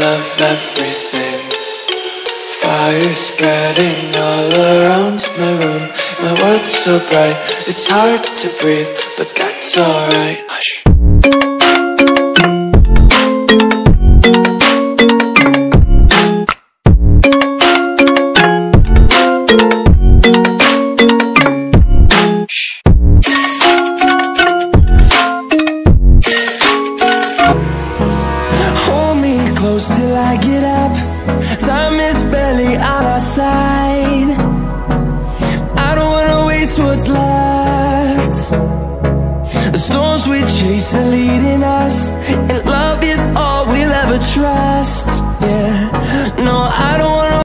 love everything. Fire spreading all around my room. My world's so bright, it's hard to breathe, but that's alright. Hush. Close till I get up. Time is barely on our side. I don't wanna waste what's left. The storms we chase are leading us, and love is all we'll ever trust. Yeah, no, I don't